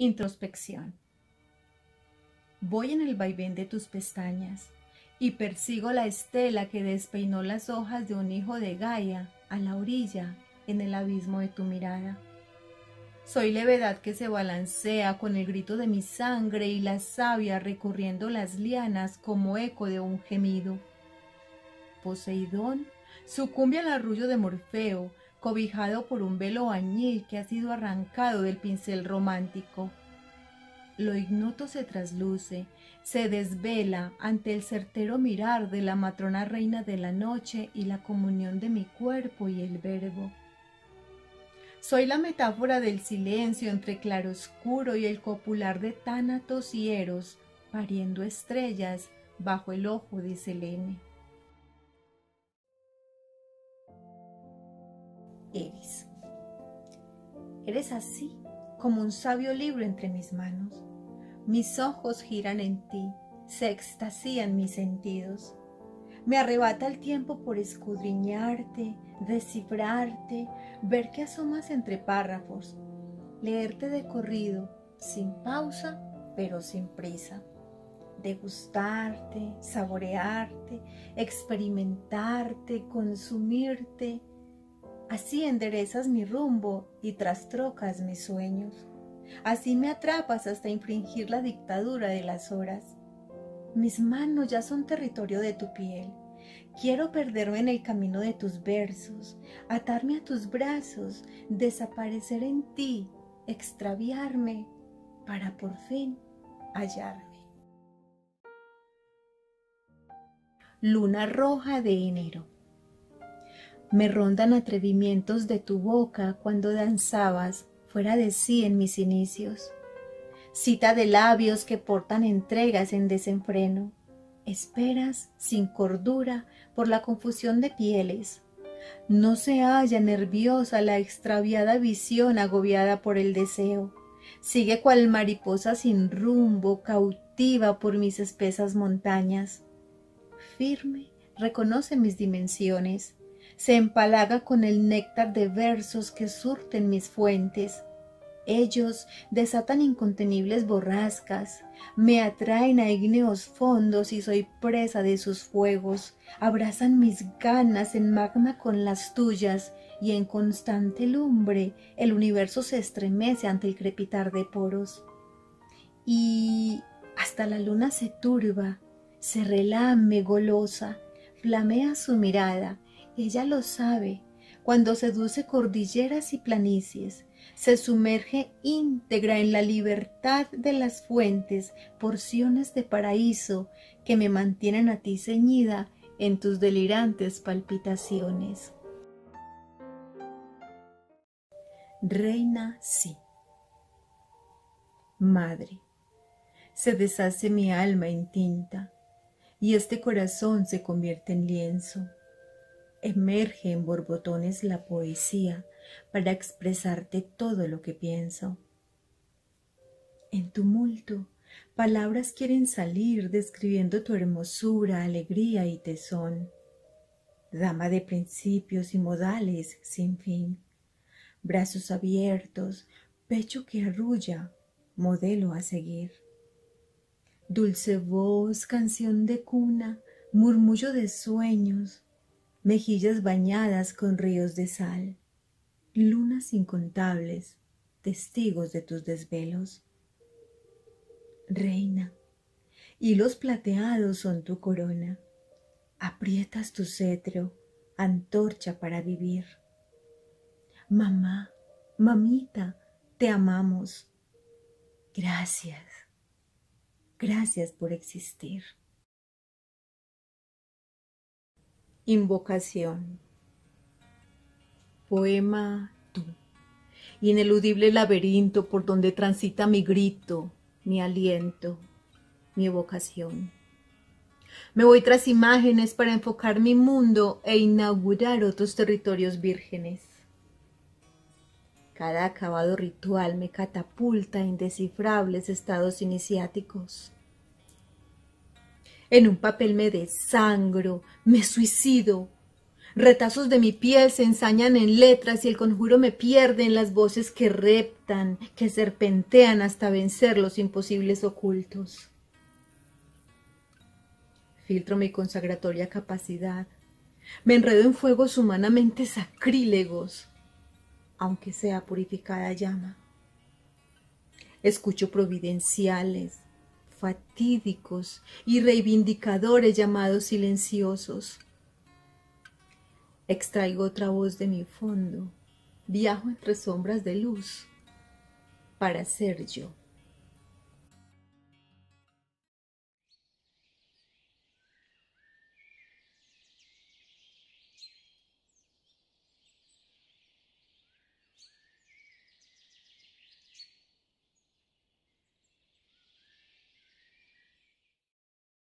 Introspección. Voy en el vaivén de tus pestañas y persigo la estela que despeinó las hojas de un hijo de Gaia a la orilla en el abismo de tu mirada. Soy levedad que se balancea con el grito de mi sangre y la savia recorriendo las lianas como eco de un gemido. Poseidón sucumbe al arrullo de Morfeo, cobijado por un velo añil que ha sido arrancado del pincel romántico. Lo ignoto se trasluce, se desvela ante el certero mirar de la matrona reina de la noche y la comunión de mi cuerpo y el verbo. Soy la metáfora del silencio entre claroscuro y el copular de Tánatos y Eros, pariendo estrellas bajo el ojo de Selene. Eres así como un sabio libro entre mis manos. Mis ojos giran en ti, se extasían mis sentidos. Me arrebata el tiempo por escudriñarte, descifrarte, ver que asomas entre párrafos, leerte de corrido, sin pausa, pero sin prisa. Degustarte, saborearte, experimentarte, consumirte. Así enderezas mi rumbo y trastrocas mis sueños. Así me atrapas hasta infringir la dictadura de las horas. Mis manos ya son territorio de tu piel. Quiero perderme en el camino de tus versos, atarme a tus brazos, desaparecer en ti, extraviarme, para por fin hallarme. Luna roja de enero. Me rondan atrevimientos de tu boca cuando danzabas fuera de sí en mis inicios. Cita de labios que portan entregas en desenfreno. Esperas sin cordura por la confusión de pieles. No se halla nerviosa la extraviada visión agobiada por el deseo. Sigue cual mariposa sin rumbo, cautiva por mis espesas montañas. Firme reconoce mis dimensiones. Se empalaga con el néctar de versos que surten mis fuentes. Ellos desatan incontenibles borrascas, me atraen a ígneos fondos y soy presa de sus fuegos. Abrazan mis ganas en magma con las tuyas y en constante lumbre el universo se estremece ante el crepitar de poros. Y hasta la luna se turba, se relame golosa, flamea su mirada. Ella lo sabe, cuando seduce cordilleras y planicies, se sumerge íntegra en la libertad de las fuentes, porciones de paraíso que me mantienen a ti ceñida en tus delirantes palpitaciones. Reina sí. Madre, se deshace mi alma en tinta y este corazón se convierte en lienzo. Emerge en borbotones la poesía para expresarte todo lo que pienso. En tumulto, palabras quieren salir describiendo tu hermosura, alegría y tesón. Dama de principios y modales sin fin. Brazos abiertos, pecho que arrulla, modelo a seguir. Dulce voz, canción de cuna, murmullo de sueños, mejillas bañadas con ríos de sal, lunas incontables, testigos de tus desvelos. Reina, hilos plateados son tu corona, aprietas tu cetro, antorcha para vivir. Mamá, mamita, te amamos. Gracias, gracias por existir. Invocación. Poema tú, ineludible laberinto por donde transita mi grito, mi aliento, mi evocación. Me voy tras imágenes para enfocar mi mundo e inaugurar otros territorios vírgenes. Cada acabado ritual me catapulta a indescifrables estados iniciáticos. En un papel me desangro, me suicido, Retazos de mi piel se ensañan en letras y el conjuro me pierde en las voces que reptan, que serpentean hasta vencer los imposibles ocultos. Filtro mi consagratoria capacidad. Me enredo en fuegos humanamente sacrílegos, aunque sea purificada llama. Escucho providenciales, fatídicos y reivindicadores llamados silenciosos. Extraigo otra voz de mi fondo, viajo entre sombras de luz para ser yo.